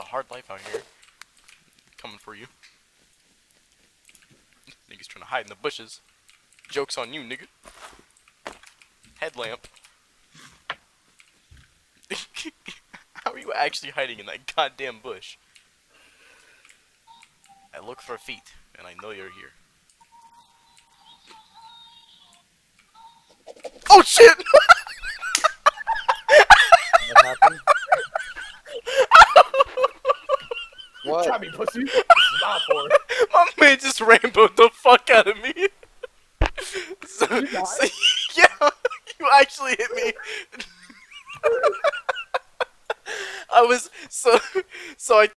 hard life out here. Coming for you. Niggas trying to hide in the bushes. Joke's on you, nigga. Headlamp. How are you actually hiding in that goddamn bush? I look for feet, and I know you're here. Oh shit! What happened? What? Try me, pussy. This is not for. My man just rainbowed the fuck out of me. so, You died? yeah, you actually hit me. I was so I